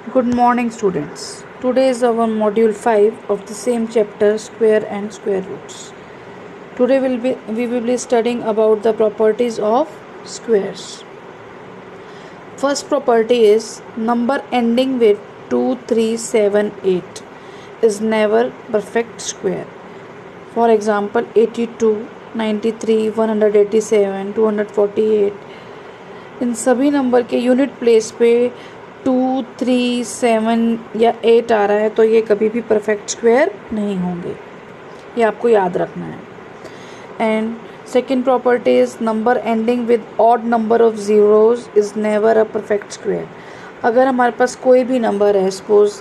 Good morning, students. Today is our module 5 of the same chapter, Square and Square Roots. Today we will be studying about the properties of squares. First property is number ending with 2, 3, 7, 8 is never perfect square. For example, 82, 93, 187, 248. इन सभी number के unit place पे 2, 3, 7 या 8 आ रहा है तो ये कभी भी परफेक्ट स्क्वायर नहीं होंगे, ये आपको याद रखना है. And second property is number ending with odd number of zeros is never a perfect square. अगर हमारे पास कोई भी नंबर है, सपोज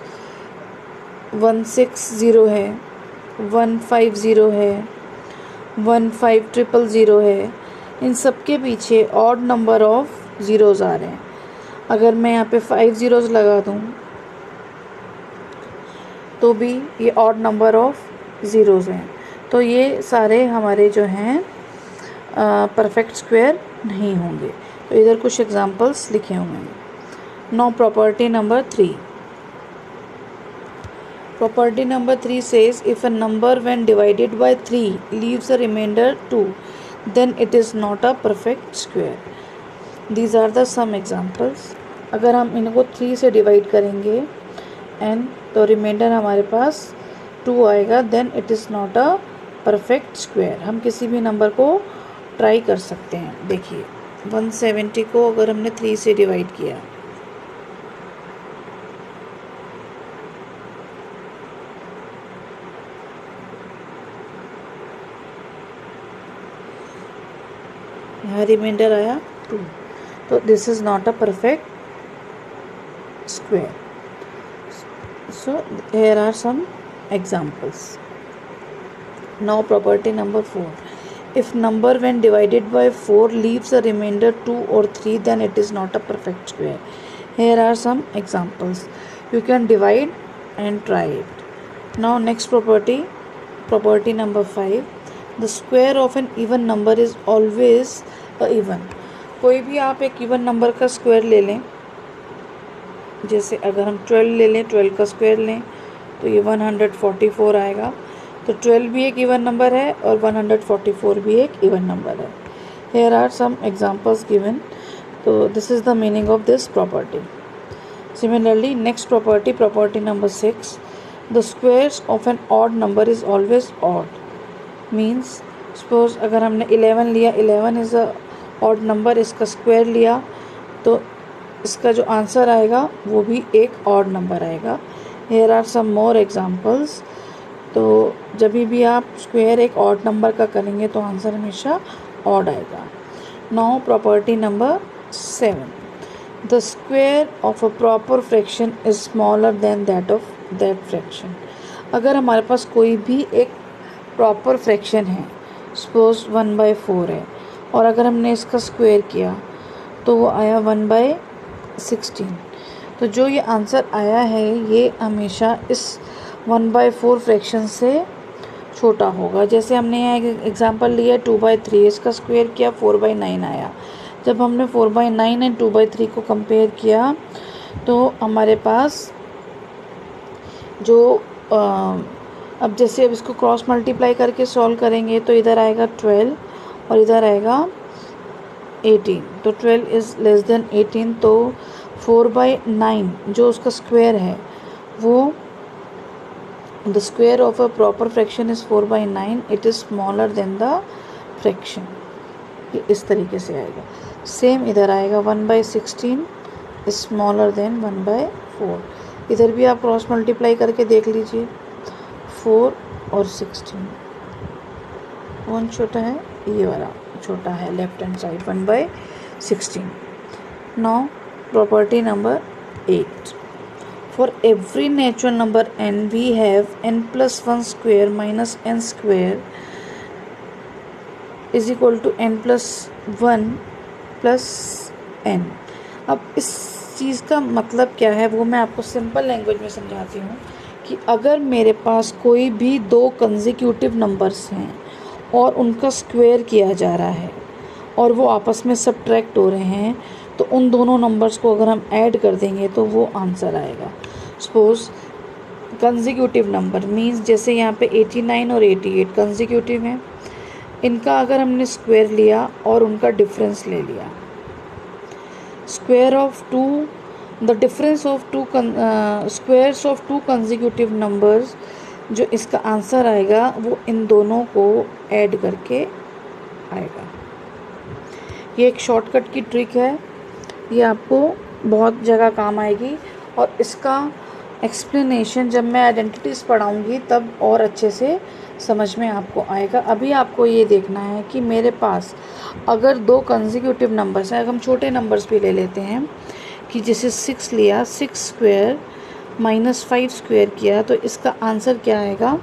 160 है, 150 है, 15000 है, इन सब के पीछे ऑड नंबर ऑफ ज़ीरोज़ आ रहे हैं. अगर मैं यहाँ पे 5 ज़ीरोज़ लगा दूँ तो भी ये ऑड नंबर ऑफ ज़ीरोज़ हैं, तो ये सारे हमारे जो हैं परफेक्ट स्क्वायर नहीं होंगे. तो इधर कुछ एग्जांपल्स लिखे हुए हैं. Now property number 3. Property number 3 says if a number when divided by 3 leaves a remainder 2, then it is not a perfect square. These are the some examples. अगर हम इनको 3 से डिवाइड करेंगे एंड तो रिमाइंडर हमारे पास 2 आएगा, then it is not a perfect square. हम किसी भी नंबर को ट्राई कर सकते हैं. देखिए 170 को अगर हमने 3 से डिवाइड किया, यहाँ रिमाइंडर आया 2, तो this is not a perfect square. So here are some examples. Now property number 4. If number when divided by 4 leaves a remainder 2 or 3, then it is not a perfect square. Here are some examples. You can divide and try it. Now next property number 5. The square of an even number is always a even. कोई भी आप एक even number का square ले लें, जैसे अगर हम 12 ले लें, 12 का स्क्वायर लें तो ये 144 आएगा. तो 12 भी एक इवन नंबर है और 144 भी एक इवन नंबर है. Here are some examples given. तो this is the meaning of this property. Similarly next property number 6. The squares of an odd number is always odd. Means suppose अगर हमने 11 लिया, 11 इज़ अ ऑड नंबर, इसका square लिया तो इसका जो आंसर आएगा वो भी एक ऑड नंबर आएगा. Here are some more examples. तो जब भी आप स्क्वायर एक ऑड नंबर का करेंगे तो आंसर हमेशा ऑड आएगा. Now property number 7. The square of a proper fraction is smaller than that of that fraction. अगर हमारे पास कोई भी एक प्रॉपर फ्रैक्शन है, सपोज 1/4 है, और अगर हमने इसका स्क्वायर किया तो वो आया 1/16. तो जो ये आंसर आया है ये हमेशा इस 1/4 फ्रैक्शन से छोटा होगा. जैसे हमने यहाँ एक एग्जांपल लिया 2/3, इसका स्क्वायर किया 4/9 आया. जब हमने 4/9 एंड 2/3 को कंपेयर किया तो हमारे पास जो अब जैसे अब इसको क्रॉस मल्टीप्लाई करके सॉल्व करेंगे तो इधर आएगा 12 और इधर आएगा 18. तो 12 इज़ लेस देन 18. तो 4/9 जो उसका स्क्वायर है वो the square of a proper fraction is 4/9. It is smaller than the fraction. ये इस तरीके से आएगा. सेम इधर आएगा 1/16 इज़ स्मॉलर देन 1/4. इधर भी आप क्रॉस मल्टीप्लाई करके देख लीजिए, 4 और 16 कौन छोटा है, ये वाला छोटा है left hand side 1/16. Now property number 8. For every natural number n we have n+1 square minus n square is equal to n+1 plus n. अब इस चीज़ का मतलब क्या है वो मैं आपको सिंपल लैंग्वेज में समझाती हूँ कि अगर मेरे पास कोई भी 2 कंसेक्यूटिव नंबर्स हैं और उनका स्क्वायर किया जा रहा है और वो आपस में सब्ट्रैक्ट हो रहे हैं, तो उन दोनों नंबर्स को अगर हम ऐड कर देंगे तो वो आंसर आएगा। सपोज कंसेक्यूटिव नंबर मीन्स जैसे यहाँ पे 89 और 88 कंसेक्यूटिव हैं, इनका अगर हमने स्क्वायर लिया और उनका डिफरेंस ले लिया, square of two the difference of two squares of two consecutive numbers, जो इसका आंसर आएगा वो इन दोनों को ऐड करके आएगा। ये एक शॉर्टकट की ट्रिक है, ये आपको बहुत जगह काम आएगी और इसका एक्सप्लेनेशन जब मैं आइडेंटिटीज़ पढ़ाऊँगी तब और अच्छे से समझ में आपको आएगा। अभी आपको ये देखना है कि मेरे पास अगर दो कंसेक्यूटिव नंबर्स हैं, अगर हम छोटे नंबर्स भी ले लेते हैं कि जैसे 6 लिया, 6 स्क्वायर माइनस 5 स्क्वायर किया, तो इसका आंसर क्या आएगा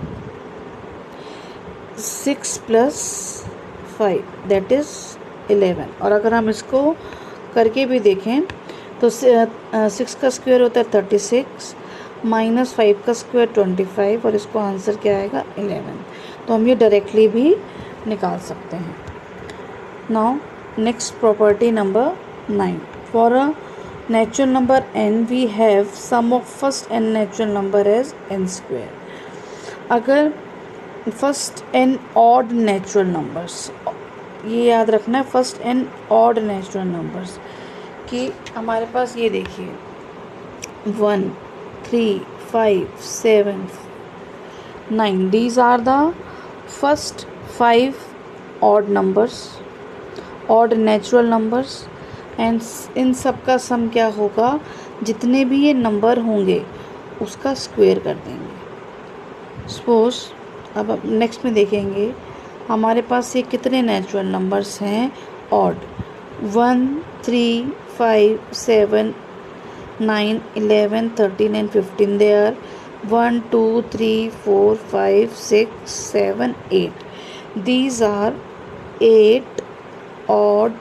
6 प्लस 5 दैट इज़ 11। और अगर हम इसको करके भी देखें तो 6 का स्क्वायर होता है 36 माइनस 5 का स्क्वायर 25 और इसको आंसर क्या आएगा 11। तो हम ये डायरेक्टली भी निकाल सकते हैं। Now next property number 9, for a natural number n we have sum of first n natural number as n square। अगर first n odd natural numbers, ये याद रखना है, first n odd natural numbers कि हमारे पास ये देखिए 1 3 5 7 9 these are the first 5 odd numbers, odd natural numbers and इन सब का सम क्या होगा, जितने भी ये नंबर होंगे उसका स्क्वायर कर देंगे। सपोज अब नेक्स्ट में देखेंगे हमारे पास ये कितने नेचुरल नंबर्स हैं odd, 1 3 5 7 9 11 13 and 15 they are 1 2 3 4 5 6 7 8 these are 8 odd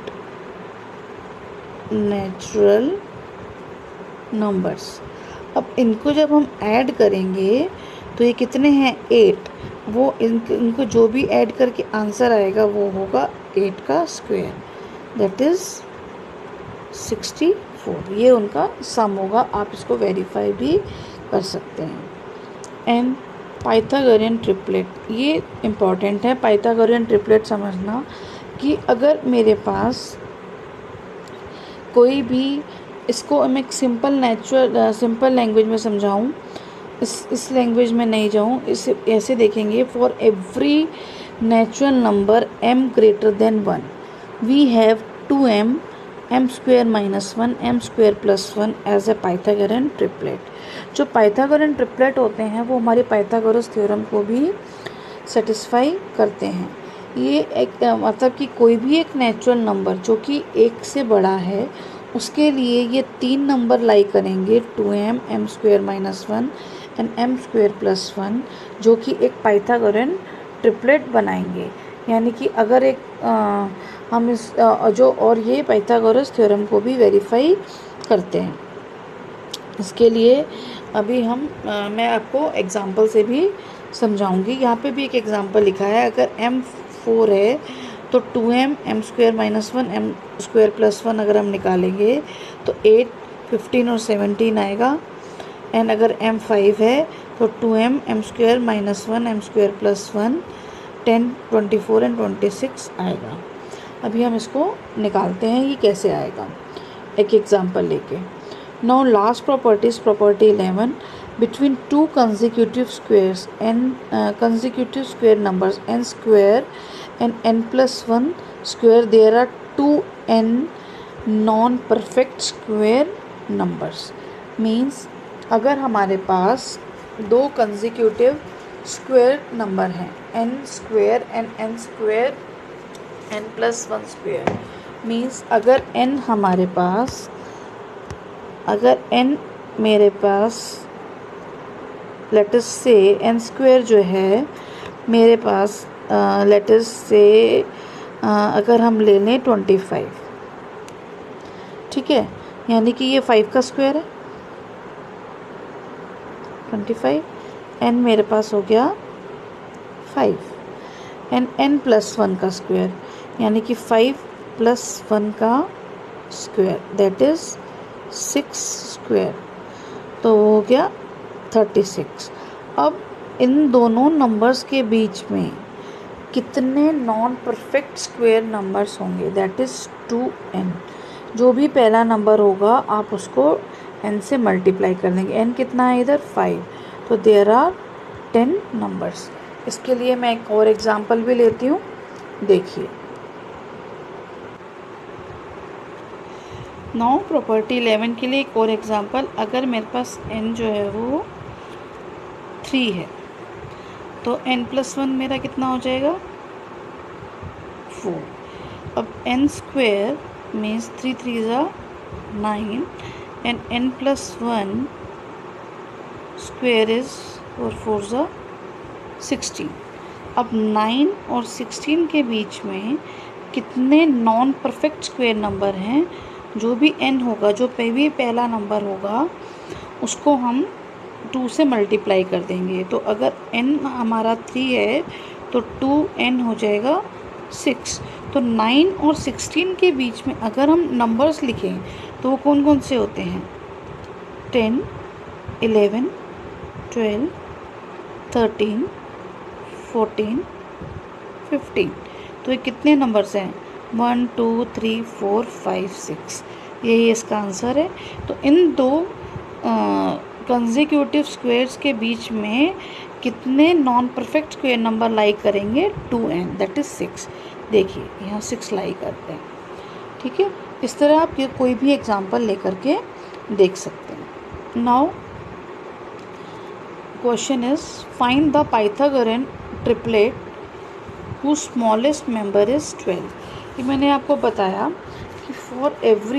natural numbers. अब इनको जब हम ऐड करेंगे तो ये कितने हैं 8, वो इनको जो भी ऐड करके आंसर आएगा वो होगा 8 का स्क्वायर दैट इज़ 64। ये उनका सम होगा, आप इसको वेरीफाई भी कर सकते हैं। एंड पाइथागोरियन ट्रिपलेट, ये इम्पॉर्टेंट है पाइथागोरियन ट्रिपलेट समझना कि अगर मेरे पास कोई भी, इसको मैं एक सिंपल लैंग्वेज में समझाऊँ, इस लैंग्वेज में नहीं जाऊँ, इसे ऐसे देखेंगे for every natural number m greater than 1 we have 2m m square minus 1 m square plus 1 as a Pythagorean triplet. जो पाइथागोरियन ट्रिपलेट होते हैं वो हमारे पाइथागोरस थ्योरम को भी सेटिस्फाई करते हैं। ये एक मतलब कि कोई भी एक नेचुरल नंबर जो कि 1 से बड़ा है उसके लिए ये 3 नंबर लाई करेंगे 2m m square minus 1 and m square plus 1, जो कि एक पाइथागोरियन ट्रिपलेट बनाएंगे। यानी कि अगर एक हम इस जो और ये पाइथागोरस थ्योरम को भी वेरीफाई करते हैं। इसके लिए अभी मैं आपको एग्जांपल से भी समझाऊंगी। यहाँ पे भी एक एग्जांपल लिखा है, अगर m 4 है तो 2m m square minus 1 m square plus 1 अगर हम निकालेंगे तो 8 15 और 17 आएगा। एंड अगर m 5 है तो 2m m square minus 1 m square plus 1 10 24 and 26 आएगा। अभी हम इसको निकालते हैं ये कैसे आएगा एक एग्जांपल लेके। Now last property is property 11, between two consecutive squares consecutive square numbers n square and n plus 1 square there are 2n non perfect square numbers। means अगर हमारे पास दो consecutive square number हैं n square and n square n plus 1 square, means अगर n हमारे पास, अगर n मेरे पास let us से n square जो है मेरे पास लेट अस से अगर हम ले लें 25, ठीक है, यानी कि ये 5 का स्क्वायर है 25, n मेरे पास हो गया 5 एंड n प्लस 1 का स्क्वायर यानी कि 5 प्लस 1 का स्क्वायर दैट इज़ 6 स्क्वायर, तो हो गया 36। अब इन दोनों नंबर्स के बीच में कितने नॉन परफेक्ट स्क्वायर नंबर्स होंगे, दैट इज़ 2n। जो भी पहला नंबर होगा आप उसको n से मल्टीप्लाई कर देंगे। n कितना है इधर 5, तो देयर आर 10 नंबर्स। इसके लिए मैं एक और एग्जांपल भी लेती हूँ, देखिए। नाउ प्रॉपर्टी 11 के लिए एक और एग्जांपल। अगर मेरे पास n जो है वो 3 है तो n + 1 मेरा कितना हो जाएगा 4। अब n स्क्वायर मीन्स 3 3 ज़ा 9 एंड n + 1 स्क्वायर इज़ 4 4 ज़ा 16। अब 9 और 16 के बीच में कितने नॉन परफेक्ट स्क्वायर नंबर हैं। जो भी n होगा, जो भी पहला नंबर होगा उसको हम 2 से मल्टीप्लाई कर देंगे। तो अगर n हमारा 3 है तो 2n हो जाएगा 6। तो 9 और 16 के बीच में अगर हम नंबर्स लिखें तो वो कौन कौन से होते हैं 10 11 12 13 14 15। तो ये कितने नंबर्स हैं 1 2 3 4 5 6, यही इसका आंसर है। तो इन दो कंसेक्यूटिव स्क्वायर्स के बीच में कितने non perfect square number lie करेंगे 2n दैट इज़ 6। देखिए यहाँ 6 लाई करते हैं, ठीक है। इस तरह आप ये कोई भी एग्जांपल लेकर के देख सकते हैं। Now question is find the Pythagorean triplet whose smallest member is 12। ये मैंने आपको बताया कि for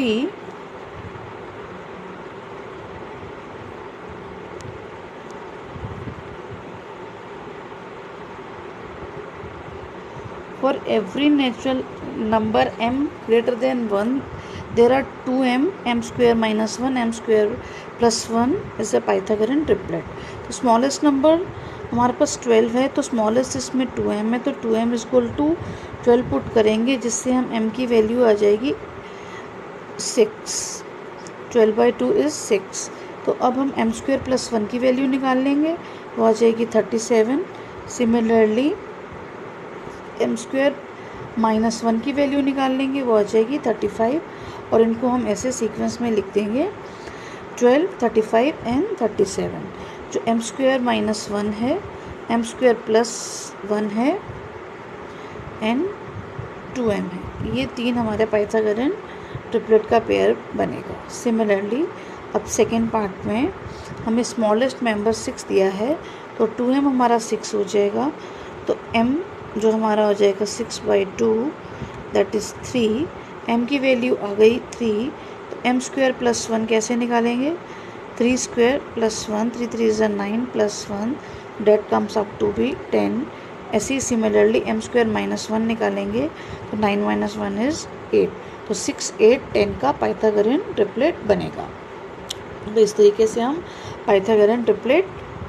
every natural number m greater than 1 there are 2m, m square minus 1, m square plus 1 is a Pythagorean triplet। तो smallest number हमारे पास 12 है, तो स्मॉलेस्ट इसमें 2m है, तो 2m इक्वल टू 12 पुट करेंगे जिससे हम m की वैल्यू आ जाएगी 6। 12/2 इज़ 6। तो अब हम m स्क्वायर प्लस 1 की वैल्यू निकाल लेंगे, वो आ जाएगी 37। सिमिलरली m स्क्वायर माइनस 1 की वैल्यू निकाल लेंगे, वो आ जाएगी 35। और इनको हम ऐसे सीक्वेंस में लिख देंगे 12 35 एंड 37। जो m स्क्वायर माइनस 1 है, m स्क्वायर प्लस 1 है एंड 2m है, ये तीन हमारे पाइथागोरन ट्रिपलेट का पेयर बनेगा। सिमिलरली अब सेकेंड पार्ट में हमें स्मॉलेस्ट मेंबर 6 दिया है, तो 2m हमारा 6 हो जाएगा, तो m जो हमारा हो जाएगा 6/2 दैट इज़ 3। m की वैल्यू आ गई 3, तो m स्क्वायर प्लस 1 कैसे निकालेंगे 3 square plus 1, 3 3 is 9 plus 1 that comes up to be 10। ऐसे ही सिमिलरली m स्क्वायर माइनस 1 निकालेंगे तो 9 - 1 इज़ 8, तो 6 8 10 का पाइथागोरन ट्रिपलेट बनेगा। तो इस तरीके से हम पाइथागोरन ट्रिपलेट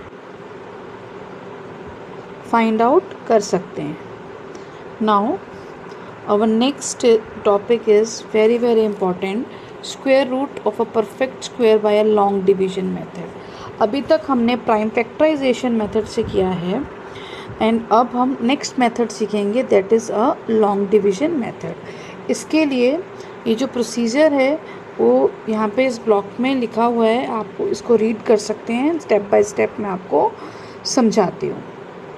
फाइंड आउट कर सकते हैं। Now our next topic is very very important, square root of a perfect square by a long division method. अभी तक हमने प्राइम फैक्टराइजेशन मेथड से किया है एंड अब हम नेक्स्ट मेथड सीखेंगे that is a long division method. इसके लिए ये जो प्रोसीजर है वो यहाँ पे इस ब्लॉक में लिखा हुआ है, आपको इसको रीड कर सकते हैं, स्टेप बाय स्टेप मैं आपको समझाती हूँ।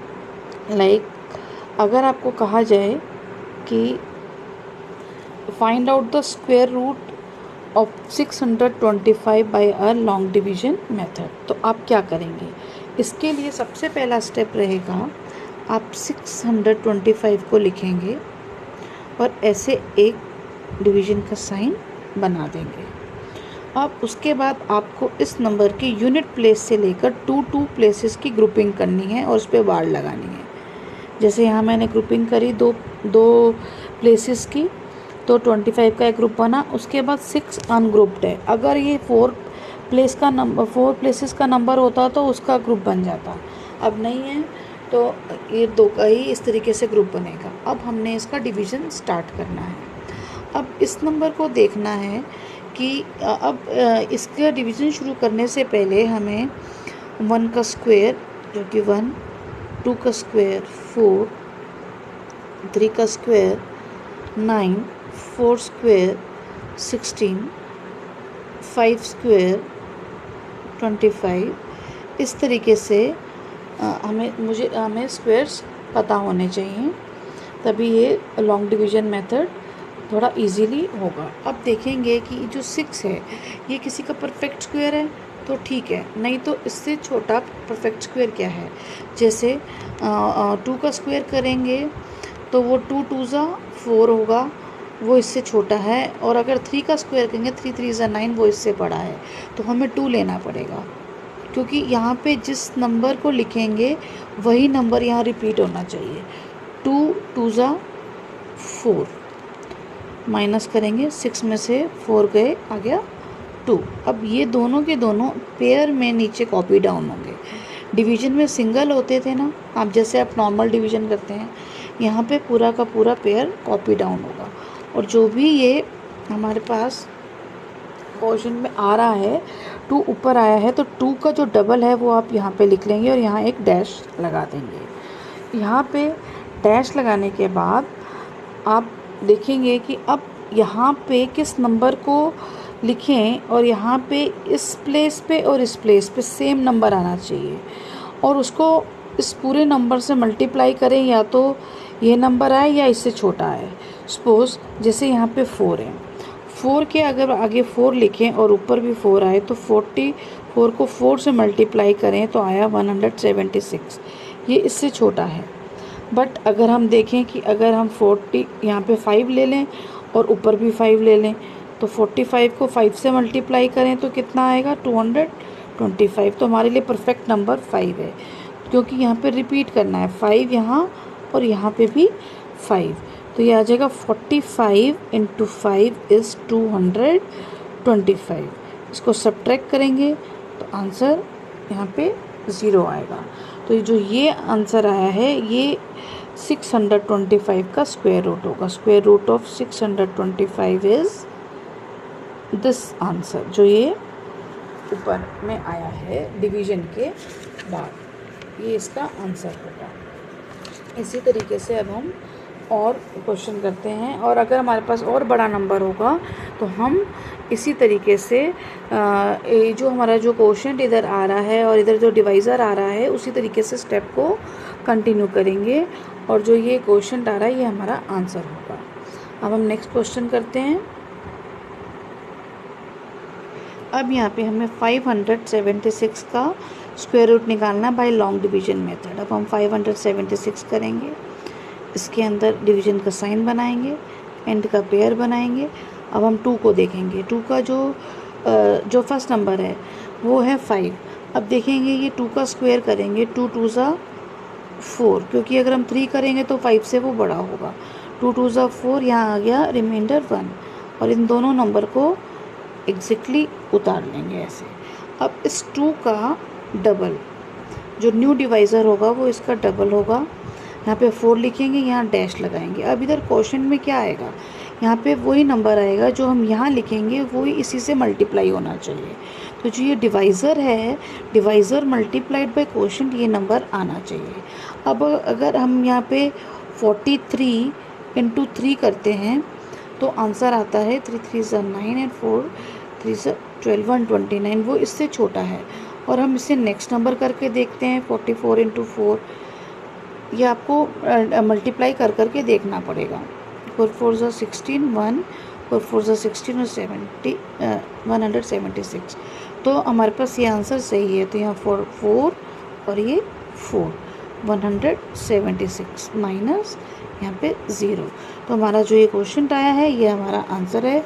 अगर आपको कहा जाए कि find out the square root of 625 by a long division method, तो आप क्या करेंगे। इसके लिए सबसे पहला स्टेप रहेगा आप 625 को लिखेंगे और ऐसे एक डिवीजन का साइन बना देंगे। अब उसके बाद आपको इस नंबर के यूनिट प्लेस से लेकर 2 प्लेसेस की ग्रुपिंग करनी है और उस पर बार लगानी है। जैसे यहाँ मैंने ग्रुपिंग करी दो प्लेसेस की, तो 25 का एक ग्रुप बना। उसके बाद 6 अनग्रुप्ड है, अगर ये 4 प्लेसेस का नंबर होता तो उसका ग्रुप बन जाता, अब नहीं है तो ये 2 का ही इस तरीके से ग्रुप बनेगा। अब हमने इसका डिवीज़न स्टार्ट करना है। अब इस नंबर को देखना है कि अब इसका डिवीज़न शुरू करने से पहले हमें 1 का स्क्वायर जो कि 1, 2 का स्क्वायर 4, 3 का स्क्वायर 9, 4 स्क्वायर 16, 5 स्क्वायर 25, इस तरीके से हमें स्क्वायर्स पता होने चाहिए, तभी ये लॉन्ग डिवीज़न मेथड थोड़ा इजीली होगा। अब देखेंगे कि जो 6 है ये किसी का परफेक्ट स्क्वायर है तो ठीक है, नहीं तो इससे छोटा परफेक्ट स्क्वायर क्या है। जैसे 2 का स्क्वायर करेंगे तो वो 2 2 ज़ा 4 होगा, वो इससे छोटा है। और अगर 3 का स्क्वायर करेंगे 3 3 ज़ा 9, वो इससे बड़ा है। तो हमें 2 लेना पड़ेगा, क्योंकि यहाँ पे जिस नंबर को लिखेंगे वही नंबर यहाँ रिपीट होना चाहिए। 2 2 ज़ा 4, माइनस करेंगे 6 में से 4 गए, आ गया 2। अब ये दोनों के दोनों पेयर में नीचे कॉपी डाउन होंगे। डिवीज़न में सिंगल होते थे ना, आप जैसे आप नॉर्मल डिवीज़न करते हैं, यहाँ पे पूरा का पूरा पेयर कॉपी डाउन होगा। और जो भी ये हमारे पास क्वेश्चन में आ रहा है 2 ऊपर आया है, तो 2 का जो डबल है वो आप यहाँ पे लिख लेंगे और यहाँ एक डैश लगा देंगे। यहाँ पे डैश लगाने के बाद आप देखेंगे कि अब यहाँ पे किस नंबर को लिखें, और यहाँ पे इस प्लेस पे और इस प्लेस पे सेम नंबर आना चाहिए, और उसको इस पूरे नंबर से मल्टीप्लाई करें, या तो ये नंबर आए या इससे छोटा आए। सपोज़ जैसे यहाँ पे 4 है, 4 के अगर आगे 4 लिखें और ऊपर भी 4 आए तो 44 को 4 से मल्टीप्लाई करें तो आया 176, ये इससे छोटा है। बट अगर हम देखें कि अगर हम 40 यहाँ पे 5 ले लें और ऊपर भी 5 ले लें तो 45 को 5 से मल्टीप्लाई करें तो कितना आएगा 225। तो हमारे लिए परफेक्ट नंबर 5 है, क्योंकि यहाँ पे रिपीट करना है 5 यहाँ और यहाँ पे भी 5। तो ये आ जाएगा 45 × 5 इज़ 225। इसको सब्ट्रैक्ट करेंगे तो आंसर यहाँ पे 0 आएगा। तो जो ये आंसर आया है ये 625 का स्क्वायर रूट होगा। Square root of 625 is this answer, जो ये ऊपर में आया है डिवीज़न के बाद, ये इसका आंसर होगा। इसी तरीके से अब हम और क्वेश्चन करते हैं, और अगर हमारे पास और बड़ा नंबर होगा तो हम इसी तरीके से जो हमारा जो क्वोशंट इधर आ रहा है और इधर जो डिवाइज़र आ रहा है उसी तरीके से स्टेप को कंटिन्यू करेंगे, और जो ये क्वोशंट आ रहा है ये हमारा आंसर होगा। अब हम नेक्स्ट क्वेश्चन करते हैं। अब यहाँ पे हमें 576 का स्क्वायर रूट निकालना बाय लॉन्ग डिवीज़न मेथड। अब हम 576 करेंगे, इसके अंदर डिवीज़न का साइन बनाएंगे, एंड का पेयर बनाएंगे। अब हम 2 को देखेंगे। 2 का जो फर्स्ट नंबर है वो है 5। अब देखेंगे ये 2 का स्क्वायर करेंगे, 2 2 ज़ा 4, क्योंकि अगर हम 3 करेंगे तो 5 से वो बड़ा होगा। 2 2 ज़ा 4, यहाँ आ गया रिमाइंडर 1, और इन दोनों नंबर को एग्जैक्टली उतार लेंगे ऐसे। अब इस 2 का डबल जो न्यू डिवाइज़र होगा वो इसका डबल होगा। यहाँ पे 4 लिखेंगे, यहाँ डैश लगाएंगे। अब इधर क्वेश्चन में क्या आएगा, यहाँ पे वही नंबर आएगा जो हम यहाँ लिखेंगे, वही इसी से मल्टीप्लाई होना चाहिए। तो जो ये डिवाइज़र है, डिवाइज़र मल्टीप्लाइड बाय क्वोशंट, ये नंबर आना चाहिए। अब अगर हम यहाँ पे 43 × 3 करते हैं तो आंसर आता है 3 3 ज़ा 9 एंड 4 3 ज़ा 12 129, वो इससे छोटा है। और हम इसे नेक्स्ट नंबर करके देखते हैं 44 × 4, ये आपको मल्टीप्लाई कर करके देखना पड़ेगा। 4 4 ज़ा 16 1, 4 4 ज़ा 16 और 176। तो हमारे पास ये आंसर सही है। तो यहाँ 4 और ये 4, 176 माइनस यहाँ पे 0। तो हमारा जो ये क्वेश्चन आया है ये हमारा आंसर है।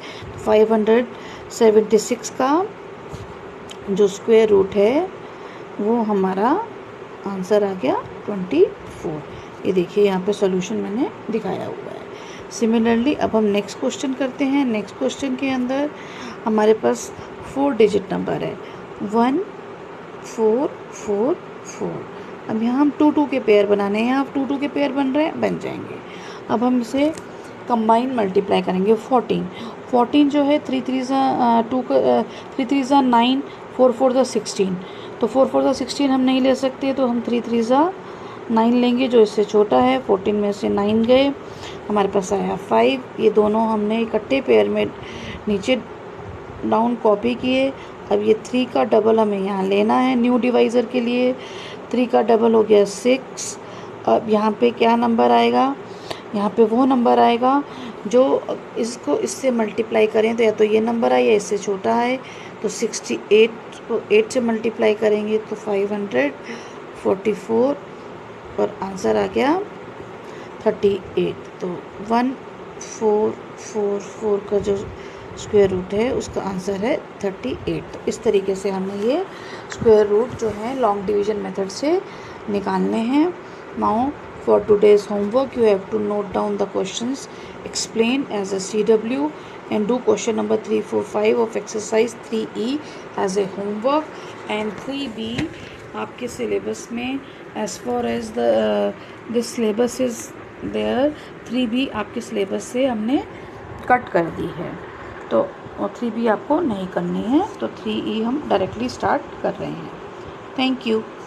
576 का जो स्क्वायर रूट है वो हमारा आंसर आ गया 24। ये देखिए यहाँ पे सॉल्यूशन मैंने दिखाया हुआ है। सिमिलरली अब हम नेक्स्ट क्वेश्चन करते हैं। नेक्स्ट क्वेश्चन के अंदर हमारे पास 4 डिजिट नंबर है 1 4 4 4। अब यहाँ हम 2 2 के पेयर बनाने हैं। यहाँ 2 2 के पेयर बन रहे हैं, बन जाएंगे। अब हम इसे कंबाइन मल्टीप्लाई करेंगे 14 जो है 3 3 ज़ा 9, 4 4 ज़ा 16, तो 4 4 ज़ा 16 हम नहीं ले सकते, तो हम 3 3 ज़ा 9 लेंगे जो इससे छोटा है। 14 में से 9 गए, हमारे पास आया 5। ये दोनों हमने इकट्ठे पेयर में नीचे डाउन कॉपी किए। अब ये 3 का डबल हमें यहाँ लेना है न्यू डिवाइज़र के लिए। 3 का डबल हो गया 6। अब यहाँ पे क्या नंबर आएगा, यहाँ पे वो नंबर आएगा जो इसको इससे मल्टीप्लाई करें तो या तो ये नंबर आए या इससे छोटा है। तो 68 को 8 से मल्टीप्लाई करेंगे तो 544 और आंसर आ गया 38। तो 1444 का जो स्क्वायर रूट है उसका आंसर है 38। तो इस तरीके से हमें ये स्क्वायर रूट जो है लॉन्ग डिवीजन मेथड से निकालने हैं। Now for today's homework you have to note down the questions explained as a CW and do question number 3 4 5 of exercise 3E as a homework and 3B आपके syllabus में as far as the syllabus is there 3B आपके syllabus से हमने cut कर दी है, तो 3B आपको नहीं करनी है, तो 3E हम डायरेक्टली स्टार्ट कर रहे हैं। Thank you.